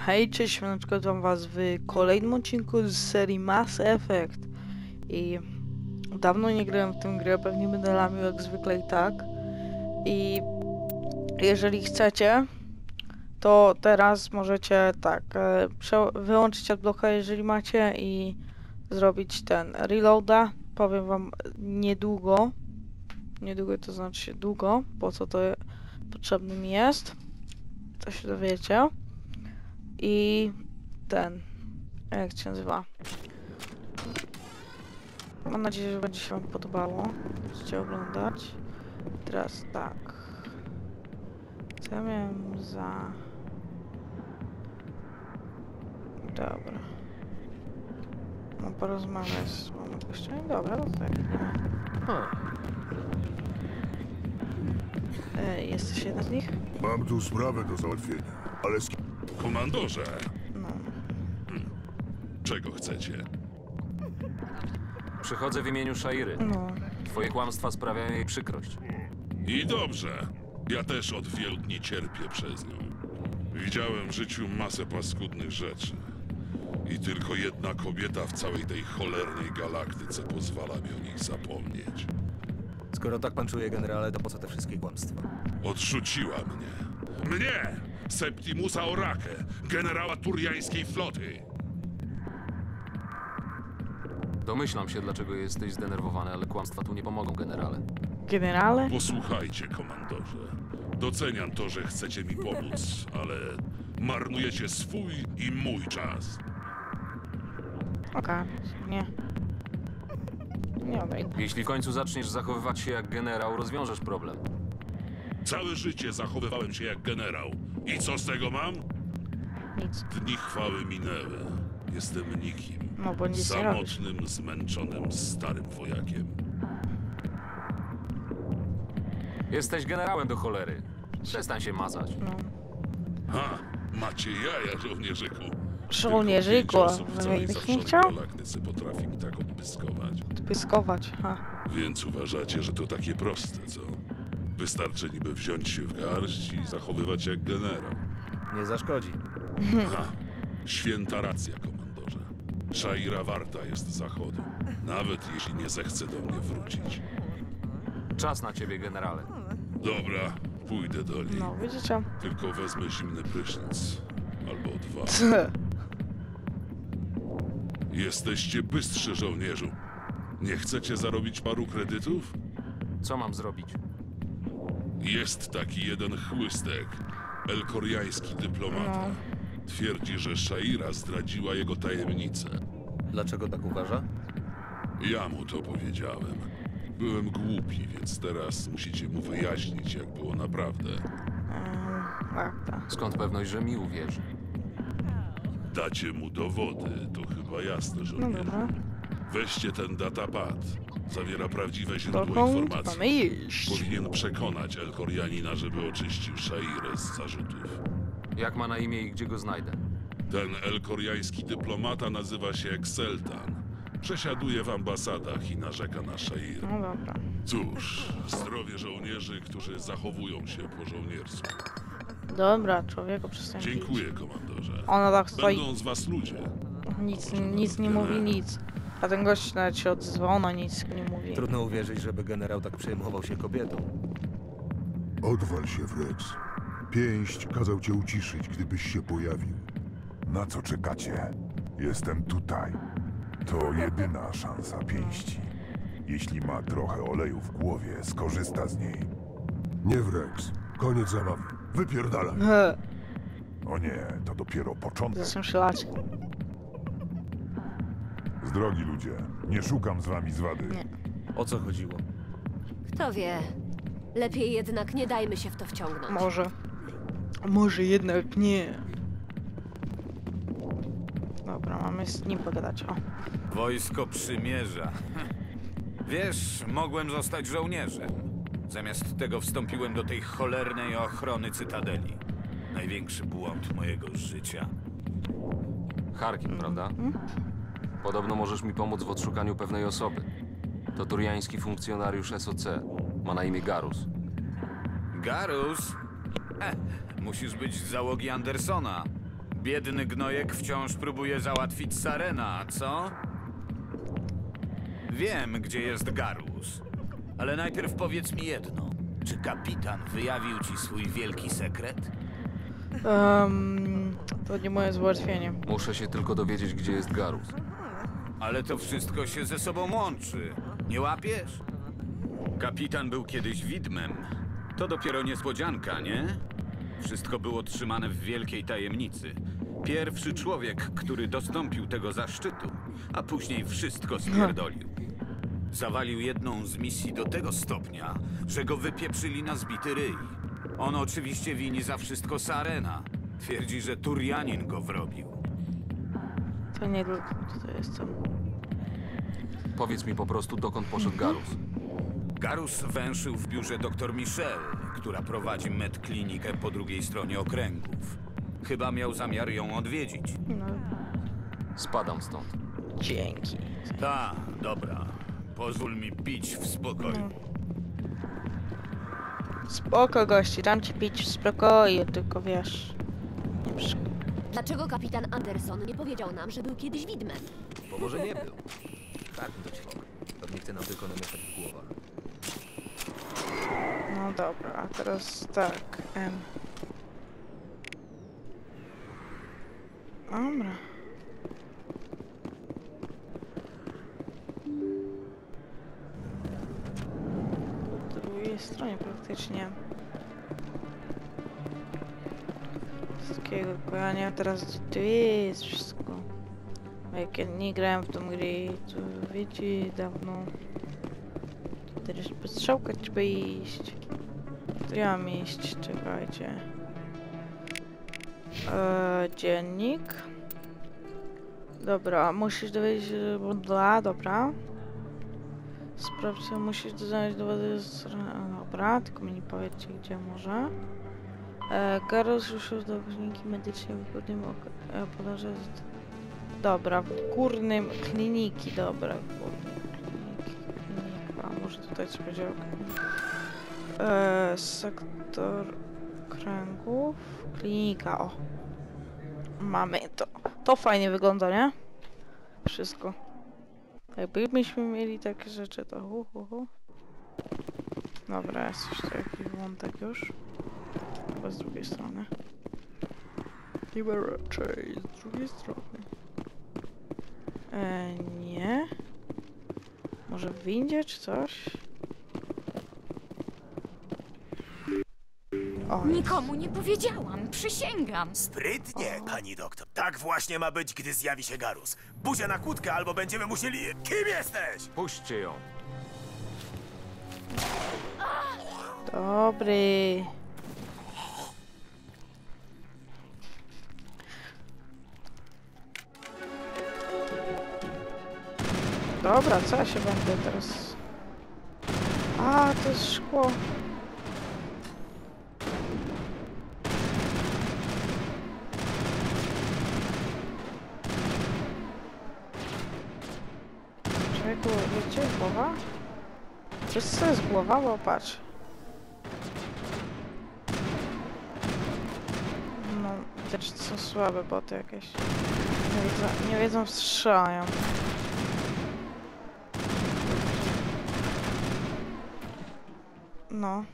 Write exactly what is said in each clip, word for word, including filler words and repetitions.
Hej, cześć, witam was w kolejnym odcinku z serii Mass Effect. I dawno nie grałem w tę grę, pewnie będę lamił jak zwykle i tak. I jeżeli chcecie, to teraz możecie tak, e, wyłączyć adblocka, jeżeli macie, i zrobić ten reloada. Powiem wam niedługo, niedługo to znaczy długo, po co to potrzebne mi jest, to się dowiecie. I ten, jak się nazywa? Mam nadzieję, że będzie się wam podobało. Będziecie oglądać. Teraz tak. Co ja miałem za... Dobra. Mam porozmawiać z moim gościem. Dobra, to tak. E, jesteś jeden z nich? Mam tu sprawę do załatwienia, ale z... Komandorze, No. hmm. czego chcecie? Przychodzę w imieniu Shairy. No. Twoje kłamstwa sprawiają jej przykrość. I dobrze. Ja też od wielu dni cierpię przez nią. Widziałem w życiu masę paskudnych rzeczy. I tylko jedna kobieta w całej tej cholernej galaktyce pozwala mi o nich zapomnieć. Skoro tak pan czuje, generale, to po co te wszystkie kłamstwa? Odrzuciła mnie. Mnie! Septimusa Orakę, generała turiańskiej floty. Domyślam się, dlaczego jesteś zdenerwowany, ale kłamstwa tu nie pomogą, generale. Generale? Posłuchajcie, komandorze. Doceniam to, że chcecie mi pomóc, ale marnujecie swój i mój czas. Okej, okay. Nie. Nie odejdę. Jeśli w końcu zaczniesz zachowywać się jak generał, rozwiążesz problem. Całe życie zachowywałem się jak generał. I co z tego mam? Nic. Dni chwały minęły. Jestem nikim. No bo nic nie robisz. Samotnym, zmęczonym, starym wojakiem. Jesteś generałem do cholery. Przestań się mazać. No. Ha! Macie jaja, żołnierzyku. Żołnierzyku, Tylko pięć osób w ale całej ich nie zawszonej chciał? galaktyce potrafi mi tak odpyskować. Pyskować, ha. Więc uważacie, że to takie proste, co? Wystarczy niby wziąć się w garść i zachowywać jak generał. Nie zaszkodzi. Ha! Święta racja, komandorze. Shaira warta jest zachodu. Nawet jeśli nie zechce do mnie wrócić. Czas na ciebie, generale. Dobra, pójdę do niej. No, widzicie? Tylko wezmę zimny prysznic. Albo dwa. Jesteście bystrzy, żołnierzu. Nie chcecie zarobić paru kredytów? Co mam zrobić? Jest taki jeden chłystek, elkoriański dyplomata. Twierdzi, że Shaira zdradziła jego tajemnicę. Dlaczego tak uważa? Ja mu to powiedziałem. Byłem głupi, więc teraz musicie mu wyjaśnić, jak było naprawdę. Um, tak, tak. Skąd pewność, że mi uwierzy? Dacie mu dowody, to chyba jasne, No żołnierzu. dobra. Weźcie ten datapad. Zawiera prawdziwe źródło Dokąd informacji. mamy iść? Powinien przekonać Elkorianina, żeby oczyścił Shairę z zarzutów. Jak ma na imię i gdzie go znajdę? Ten elkoriański dyplomata nazywa się Exeltan. Przesiaduje w ambasadach i narzeka na Shairę. No dobra. Cóż, zdrowie żołnierzy, którzy zachowują się po żołniersku. Dobra, człowieku, przestań Dziękuję, komandorze. Ona tak stoi, Będą z was ludzie. nic, nic nie mówi, nic. A ten gość nawet się odzywa, ona nic nie mówi. Trudno uwierzyć, żeby generał tak przejmował się kobietą. Odwal się, Wrex. Pięść kazał cię uciszyć, gdybyś się pojawił. Na co czekacie? Jestem tutaj. To jedyna szansa pięści. Jeśli ma trochę oleju w głowie, skorzysta z niej. Nie, Wrex. Koniec zabawy. Wypierdalaj. He, O nie, to dopiero początek. zaczynam się lać. Z drogi ludzie, nie szukam z wami zwady. Nie. O co chodziło? Kto wie? Lepiej jednak nie dajmy się w to wciągnąć. Może. Może jednak nie. Dobra, mamy z nim pogadać, o. Wojsko przymierza. Wiesz, mogłem zostać żołnierzem. Zamiast tego wstąpiłem do tej cholernej ochrony Cytadeli. Największy błąd mojego życia. Harkin, prawda? Podobno możesz mi pomóc w odszukaniu pewnej osoby. To turiański funkcjonariusz S O C. Ma na imię Garus. Garus? Eh, musisz być z załogi Andersona. Biedny gnojek wciąż próbuje załatwić Sarena, co? Wiem, gdzie jest Garus. Ale najpierw powiedz mi jedno. Czy kapitan wyjawił ci swój wielki sekret? Um, to nie moje załatwienie. Muszę się tylko dowiedzieć, gdzie jest Garus. Ale to wszystko się ze sobą łączy. Nie łapiesz? Kapitan był kiedyś widmem. To dopiero niespodzianka, nie? Wszystko było trzymane w wielkiej tajemnicy. Pierwszy człowiek, który dostąpił tego zaszczytu, a później wszystko spierdolił. Zawalił jedną z misji do tego stopnia, że go wypieprzyli na zbity ryj. On oczywiście wini za wszystko Sarena. Twierdzi, że Turianin go wrobił. To nie tylko tutaj jestem. Powiedz mi po prostu, dokąd poszedł Garus. Garus węszył w biurze dr Michelle, która prowadzi medklinikę po drugiej stronie okręgów. Chyba miał zamiar ją odwiedzić. No, Spadam stąd. dzięki. Ta, dobra. Pozwól mi pić w spokoju. Spoko, gości, dam ci pić w spokoju, tylko wiesz. Nie przy... Dlaczego kapitan Anderson nie powiedział nam, że był kiedyś widmem? Bo może nie był. Tak do ciebie. Pewnie chce nam tylko namieszać w głowach. No dobra, a teraz tak. Em. Dobra. Po drugiej stronie praktycznie. Z takiego kochania teraz gdzie to jest wszystko. A jak ja nie grałem w tą grę, to wiecie, dawno. Teraz po strzałkę trzeba iść. To ja mam iść, czekajcie. Eee, dziennik. Dobra, musisz dowiedzieć, że dla, dobra. Sprawdź, co musisz znaleźć dowody z... Dobra, tylko mi nie powiedzcie, gdzie może. Eee, Garus ruszył do kliniki medycznej w górnym e, podarze. Dobra, w górnym kliniki, dobra, w górnym kliniki, klinika, może tutaj coś będzie. Eee, sektor kręgów, klinika, o. Mamy to. To fajnie wygląda, nie? Wszystko. Jakbyśmy mieli takie rzeczy, to hu, hu, hu. Dobra, jest już taki wątek już. Chyba z drugiej strony. Chyba raczej z drugiej strony. E, nie. Może w windzie czy coś? O, Nikomu nie powiedziałam, przysięgam. Sprytnie, pani doktor. Tak właśnie ma być, gdy zjawi się Garus. Buzia na kłódkę, albo będziemy musieli... Kim jesteś? Puśćcie ją. dobry. Dobra, co ja się będę teraz... A, to jest szkło. Człowieku, wiecie, głowa? To jest, co jest głowa? Bo patrz. No, widać, że są słabe boty jakieś. Nie wiedzą, nie wiedzą strzelają. No.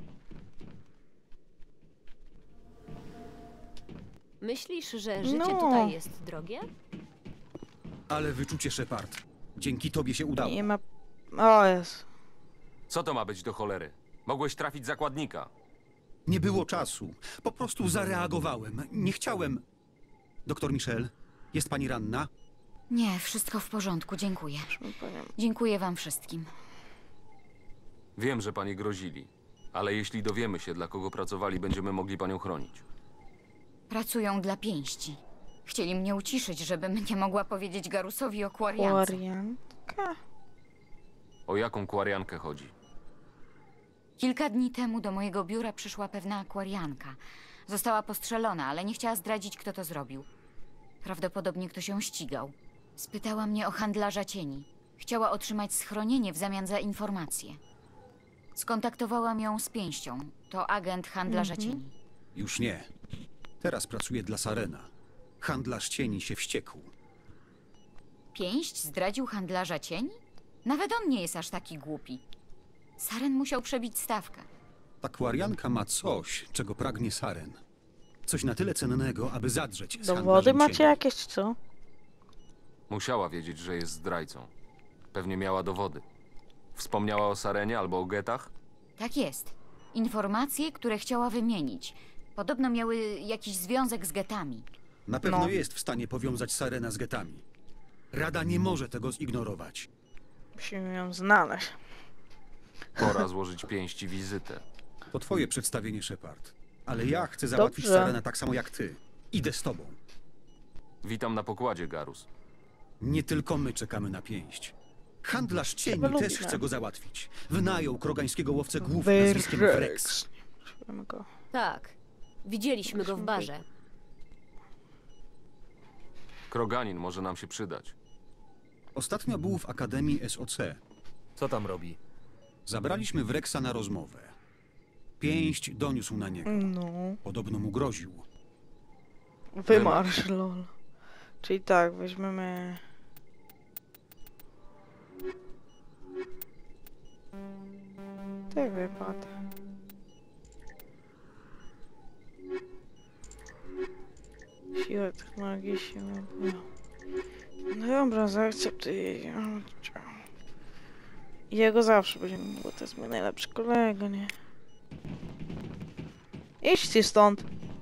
Myślisz, że życie No. tutaj jest drogie? Ale wyczucie, Shepard. Dzięki tobie się udało. Nie ma... O, jest. Co to ma być do cholery? Mogłeś trafić zakładnika. Nie było czasu. Po prostu zareagowałem. Nie chciałem... Doktor Michelle, jest pani ranna? Nie, wszystko w porządku, dziękuję. Już mi powiem. Dziękuję wam wszystkim. Wiem, że pani grozili. Ale jeśli dowiemy się, dla kogo pracowali, będziemy mogli panią chronić. Pracują dla pięści. Chcieli mnie uciszyć, żebym nie mogła powiedzieć Garusowi o Quariance. Łarianka. O jaką kwariankę chodzi? Kilka dni temu do mojego biura przyszła pewna akwarianka. Została postrzelona, ale nie chciała zdradzić, kto to zrobił. Prawdopodobnie ktoś ją ścigał. Spytała mnie o handlarza cieni. Chciała otrzymać schronienie w zamian za informacje. Skontaktowałam ją z pięścią. To agent handlarza Mhm. cieni. Już nie. Teraz pracuję dla Sarena. Handlarz cieni się wściekł. Pięść zdradził handlarza cieni? Nawet on nie jest aż taki głupi. Saren musiał przebić stawkę. Ta kwarianka ma coś, czego pragnie Saren. Coś na tyle cennego, aby zadrzeć z Dowody handlarzem macie cieni. jakieś, co? Musiała wiedzieć, że jest zdrajcą. Pewnie miała dowody. Wspomniała o Sarenie albo o getach? Tak jest. Informacje, które chciała wymienić. Podobno miały jakiś związek z getami. Na pewno No. jest w stanie powiązać Sarena z getami. Rada nie może tego zignorować. Musimy ją znaleźć. Pora złożyć pięści wizytę. To twoje przedstawienie, Shepard. Ale ja chcę załatwić Dobrze. Sarena tak samo jak ty. Idę z tobą. Witam na pokładzie, Garus. Nie tylko my czekamy na pięść. Handlarz cieni Chyba też lubię. chce go załatwić. Wynajął krogańskiego łowcę głów nazwiskiem Wrex. Szukamy go. Tak. Widzieliśmy go w barze. Kroganin może nam się przydać. Ostatnio był w Akademii S O C. Co tam robi? Zabraliśmy Wrexa na rozmowę. Pięść doniósł na niego. No. Podobno mu groził. Wymarsz, lol. Czyli tak, weźmiemy... Tak wypadł. Siła technologii, siła... No dobra, zaakceptuję. Jego zawsze będziemy, bo to jest mój najlepszy kolega, nie? Idźcie stąd!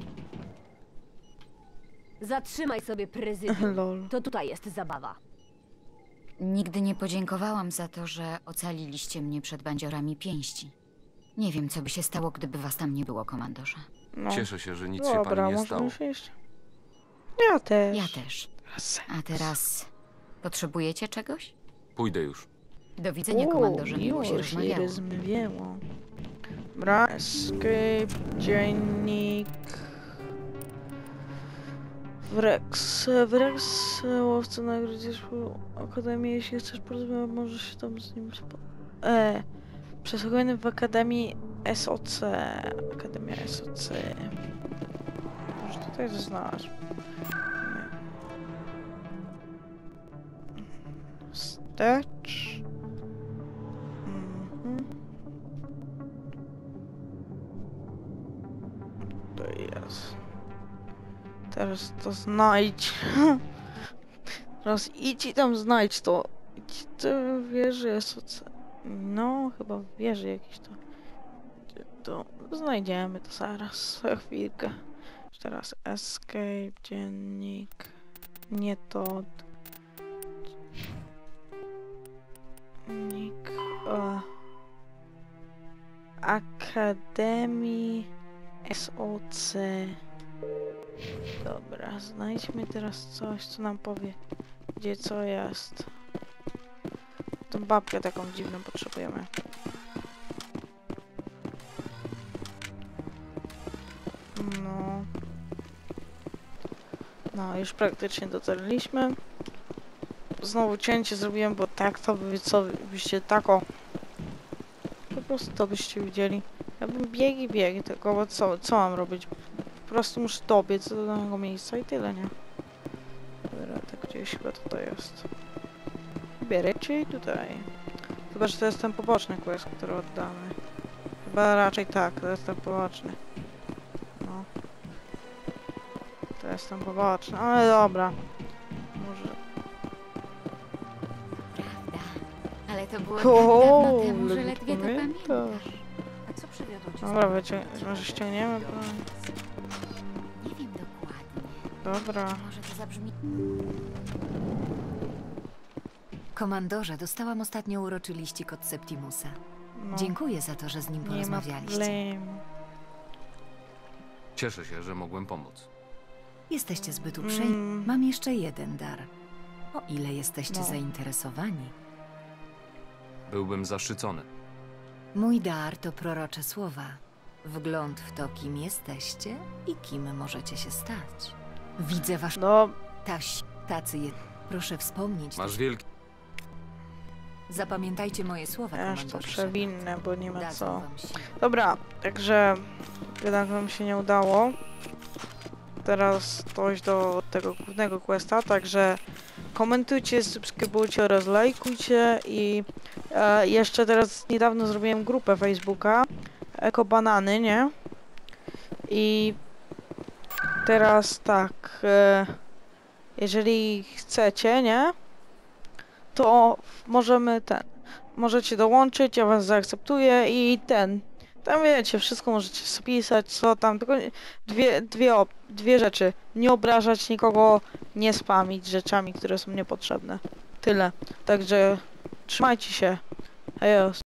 Zatrzymaj sobie prezydium. Lol. To tutaj jest zabawa. Nigdy nie podziękowałam za to, że ocaliliście mnie przed bandziorami pięści. Nie wiem, co by się stało, gdyby was tam nie było, komandorze. No. Cieszę się, że nic się Dobra, pani nie można stało. już iść. Ja też. Ja też. A teraz potrzebujecie czegoś? Pójdę już. Do widzenia, komandorze. Miło się już nie rozmawiało. rozmawiało. Dobra, escape, dziennik... Wrex. Wrex, łowca nagrodzisz Akademię, jeśli chcesz porozmawiać, możesz się tam z nim spo... E, przesłuchany w Akademii S O C. Akademia S O C. Może tutaj to znaleźć. Nie. Wstecz. Mhm. To jest. Teraz to znajdź. Teraz idź i tam znajdź to. Idź to w wieży S O C. No, chyba w wieży jakiś to. To znajdziemy to zaraz. Za chwilkę. Teraz escape, dziennik. Nie to. Dziennik. O. Akademii S O C. Dobra, znajdźmy teraz coś, co nam powie, gdzie co jest. Tą babkę taką dziwną potrzebujemy. No. No, już praktycznie dotarliśmy. Znowu cięcie zrobiłem, bo tak to by, co byście tako. Po prostu to byście widzieli. Ja bym biegi, biegi, tylko bo co, co mam robić? Po prostu muszę dobiec do danego miejsca i tyle, nie? Dobra, tak gdzieś chyba tutaj jest. Bierę ci tutaj. Chyba, że to jest ten poboczny quest, który oddamy. Chyba raczej tak, to jest ten poboczny. No. To jest ten poboczny, ale dobra. Może... Prawda. Ale to było tak O, dawno temu, że ale ledwie to pamiętasz. pamiętasz. A co przywiodło cię? Dobra, wiecie, może ściągniemy broń. Nie wiem dokładnie. Dobra. Może to zabrzmi... Komandorze, dostałam ostatnio uroczy liścik od Septimusa. No, Dziękuję za to, że z nim nie ma porozmawialiście. problemu. Cieszę się, że mogłem pomóc. Jesteście zbyt uprzejmi. Mm. Mam jeszcze jeden dar. O ile jesteście No. zainteresowani. Byłbym zaszczycony. Mój dar to prorocze słowa. Wgląd w to, kim jesteście i kim możecie się stać. Widzę wasz... No, Taś, tacy je... Proszę wspomnieć... Masz wielki... Zapamiętajcie moje słowa, aż to komandorze. przewinne, bo nie ma Dadzą co. wam siłę. Dobra, także jednak nam się nie udało. teraz dojść do tego głównego questa, także komentujcie, subskrybujcie oraz lajkujcie i e, jeszcze teraz niedawno zrobiłem grupę Facebooka Eko Banany, nie? I teraz tak, e, jeżeli chcecie, nie? To możemy ten, możecie dołączyć, ja was zaakceptuję i ten, tam wiecie, wszystko możecie spisać, co tam, tylko dwie, dwie, op dwie rzeczy, nie obrażać nikogo, nie spamić rzeczami, które są niepotrzebne. Tyle, także trzymajcie się, hejos.